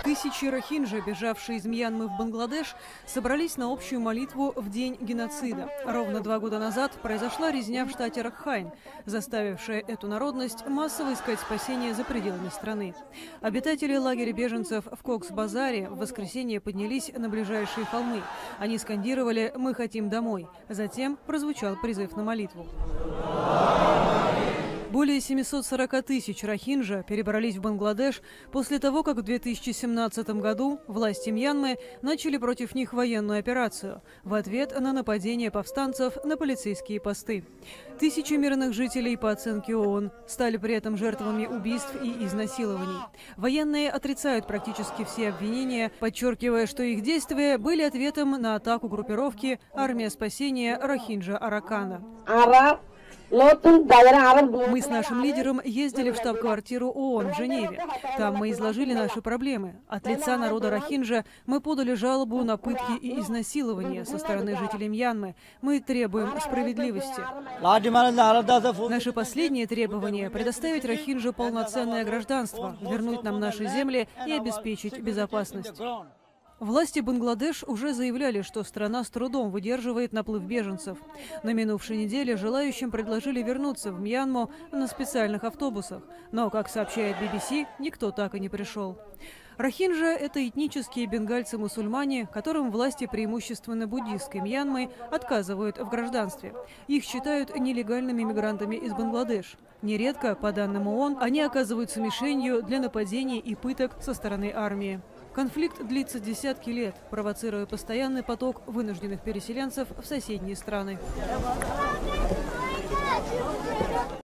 Тысячи рохинджи, бежавшие из Мьянмы в Бангладеш, собрались на общую молитву в день геноцида. Ровно 2 года назад произошла резня в штате Ракхайн, заставившая эту народность массово искать спасение за пределами страны. Обитатели лагеря беженцев в Кокс-Базаре в воскресенье поднялись на ближайшие холмы. Они скандировали «Мы хотим домой». Затем прозвучал призыв на молитву. Более 740 тысяч рохинджа перебрались в Бангладеш после того, как в 2017 году власти Мьянмы начали против них военную операцию в ответ на нападение повстанцев на полицейские посты. Тысячи мирных жителей, по оценке ООН, стали при этом жертвами убийств и изнасилований. Военные отрицают практически все обвинения, подчеркивая, что их действия были ответом на атаку группировки «Армия спасения Рохинджа Аракана». Мы с нашим лидером ездили в штаб-квартиру ООН в Женеве. Там мы изложили наши проблемы. От лица народа рохинджа мы подали жалобу на пытки и изнасилования со стороны жителей Мьянмы. Мы требуем справедливости. Наше последнее требование – предоставить рохинджу полноценное гражданство, вернуть нам наши земли и обеспечить безопасность. Власти Бангладеш уже заявляли, что страна с трудом выдерживает наплыв беженцев. На минувшей неделе желающим предложили вернуться в Мьянму на специальных автобусах. Но, как сообщает BBC, никто так и не пришел. Рохинджа – это этнические бенгальцы-мусульмане, которым власти преимущественно буддистской Мьянмы отказывают в гражданстве. Их считают нелегальными мигрантами из Бангладеш. Нередко, по данным ООН, они оказываются мишенью для нападений и пыток со стороны армии. Конфликт длится десятки лет, провоцируя постоянный поток вынужденных переселенцев в соседние страны.